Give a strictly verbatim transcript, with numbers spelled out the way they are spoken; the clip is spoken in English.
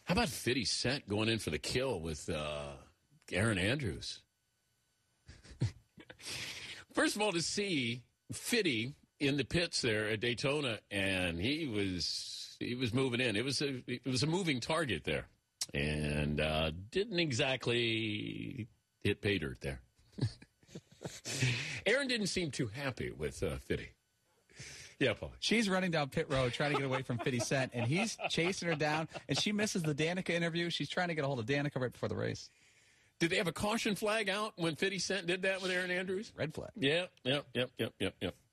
How about fifty Cent going in for the kill with uh, Aaron Andrews? First of all, to see fifty in the pits there at Daytona, and he was he was moving in. It was a it was a moving target there, and uh, didn't exactly hit pay dirt there. Aaron didn't seem too happy with uh, fifty. Yeah, Paul. She's running down pit road trying to get away from fifty Cent, and he's chasing her down, and she misses the Danica interview. She's trying to get a hold of Danica right before the race. Did they have a caution flag out when fifty Cent did that with Aaron Andrews? Red flag. Yeah, yep, yep, yep, yep, yep.